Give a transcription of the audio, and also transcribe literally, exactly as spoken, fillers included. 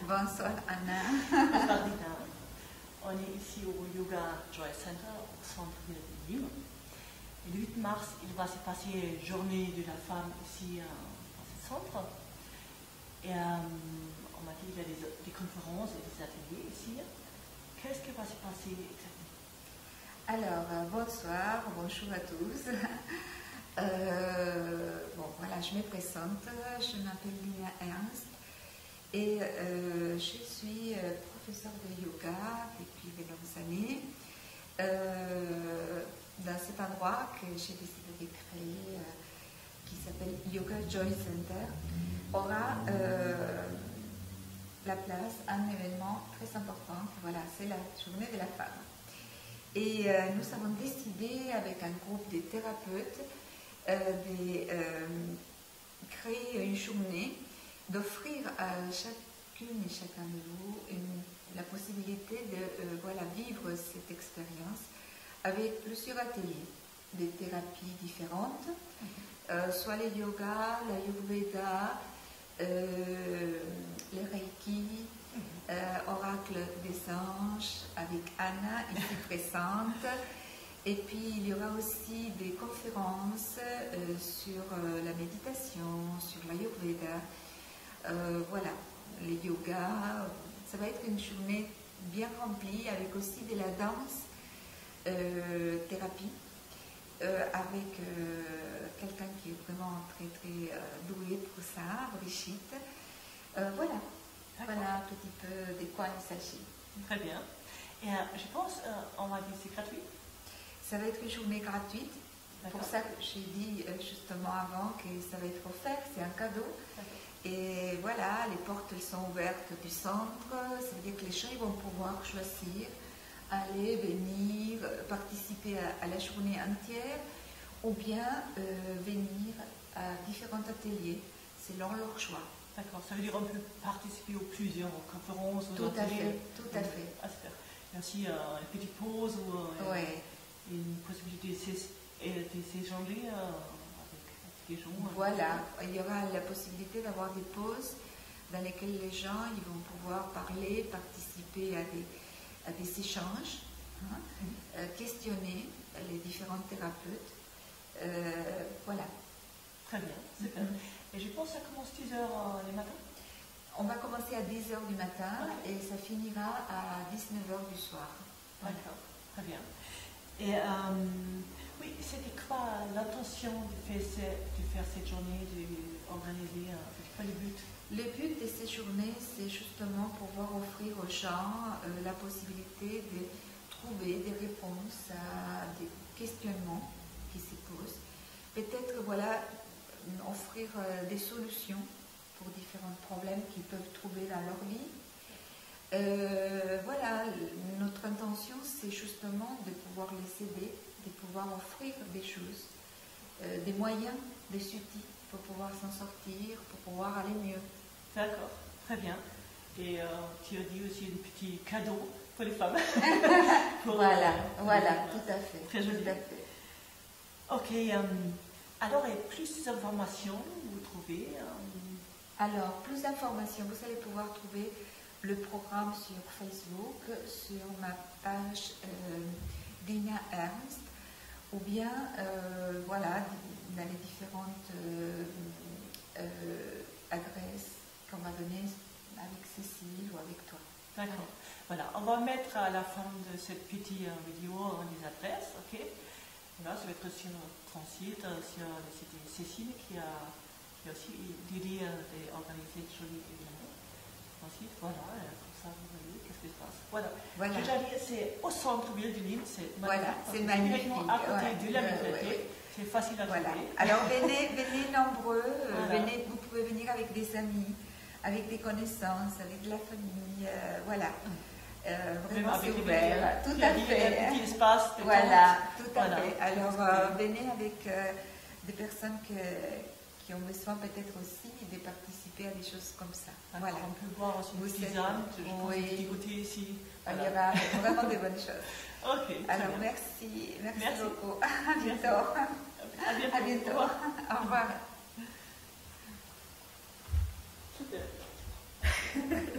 Bonsoir Anna. Bonsoir Dina. On est ici au Yoga Joy Center, au centre-ville de Nîmes. Et le huit mars, il va se passer Journée de la femme ici euh, dans ce centre. Et euh, on m'a dit qu'il y a des, des conférences et des ateliers ici. Qu'est-ce qui va se passer exactement? Alors, euh, bonsoir, bonjour à tous. Euh, bon, voilà, je me présente. Je m'appelle Lina Ernst et euh, je suis euh, professeure de yoga depuis de longues années. Euh, dans cet endroit que j'ai décidé de créer, euh, qui s'appelle Yoga Joy Center, aura euh, la place à un événement très important. Voilà, c'est la journée de la femme. Et euh, nous avons décidé, avec un groupe de thérapeutes, euh, de euh, créer une journée, d'offrir à chacune et chacun de vous une, la possibilité de euh, voilà, vivre cette expérience avec plusieurs ateliers, des thérapies différentes, euh, soit le yoga, l'ayurveda, euh, le reiki, euh, oracle des anges avec Anna ici présente. Et puis il y aura aussi des conférences euh, sur euh, la méditation, sur l'ayurveda, euh, voilà, le yoga. Ça va être une journée bien remplie avec aussi de la danse, euh, thérapie, euh, avec euh, quelqu'un qui est vraiment très très euh, doué pour ça, Brigitte. Euh, voilà, voilà un petit peu de quoi il s'agit. Très bien. Et euh, je pense, euh, on va dire c'est gratuit. Ça va être une journée gratuite. Pour ça que j'ai dit euh, justement avant que ça va être offert, c'est un cadeau. Et voilà, les portes elles sont ouvertes du centre. Ça veut dire que les gens ils vont pouvoir choisir, aller, venir, participer à, à la journée entière ou bien euh, venir à différents ateliers selon leur choix. D'accord, ça veut dire qu'on peut participer aux plusieurs aux conférences, aux tout ateliers. À fait, tout à fait. Ah, super. Il y a aussi euh, une petite pause ou euh, ouais. une possibilité de s'échanger euh, avec des gens. Voilà, il y aura la possibilité d'avoir des pauses dans lesquelles les gens ils vont pouvoir parler, participer à des, à des échanges, hein, mm-hmm. euh, questionner les différents thérapeutes. Euh, voilà. Très bien, super. Mm-hmm. Et je pense que ça commence dix heures le matin. On va commencer à dix heures du matin okay. Et ça finira à dix-neuf heures du soir. D'accord, très bien. Et euh, oui, c'était quoi l'intention de faire, de faire cette journée, d'organiser, c'était quoi le but? Le but de cette journée, c'est justement pouvoir offrir aux gens euh, la possibilité de trouver des réponses à des questionnements qui se posent. Peut-être, voilà, offrir euh, des solutions pour différents problèmes qu'ils peuvent trouver dans leur vie. Euh, voilà, notre intention, c'est justement de pouvoir les aider, de pouvoir offrir des choses, euh, des moyens, des outils pour pouvoir s'en sortir, pour pouvoir aller mieux. D'accord, très bien. Et euh, tu as dit aussi des petits cadeaux pour les femmes. pour, voilà, euh, voilà, tout à fait. Très joli. Tout à fait. Ok, euh, alors, et plus d'informations, vous trouvez euh... Alors, plus d'informations, vous allez pouvoir trouver le programme sur Facebook, sur ma page euh, Dina Ernst, ou bien, euh, voilà, dans les différentes euh, euh, adresses qu'on va donner avec Cécile ou avec toi. D'accord. Voilà, on va mettre à la fin de cette petite euh, vidéo les adresses, ok? Voilà, ça va être sur ton site, sur le site de Cécile qui a, qui a aussi l'idée d'organiser ce joli événement. Ensuite, voilà, comme ça vous voyez qu'est-ce qui se passe. Voilà. Voilà. J'ai déjà dit, c'est au centre-ville de Nîmes, c'est voilà, c'est magnifique. À côté ouais. de la bibliothèque, euh, ouais. C'est facile à voilà. trouver. Alors venez, venez nombreux, voilà. venez, vous pouvez venir avec des amis, avec des connaissances, avec de la famille, euh, voilà. Euh, vraiment c'est ouvert, tout à fait. Un petit espace. Voilà, tout à voilà. fait. Alors euh, venez avec euh, des personnes que, qui ont besoin peut-être aussi de participer à des choses comme ça. Voilà. On peut boire aussi une tisane, je pense oui. un petit goûter ici. Voilà. Il y aura vraiment de bonnes choses. Ok. Alors merci, merci, merci beaucoup. À bientôt. À bientôt. À bientôt. Au revoir. Au revoir. Super.